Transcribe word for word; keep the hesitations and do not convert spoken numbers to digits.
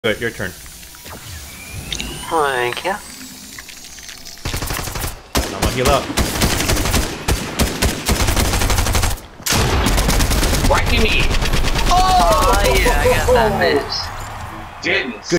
Good, your turn. Thank you. I'm gonna heal up. Whacking me! Oh, yeah, I got that miss. Didn't. Good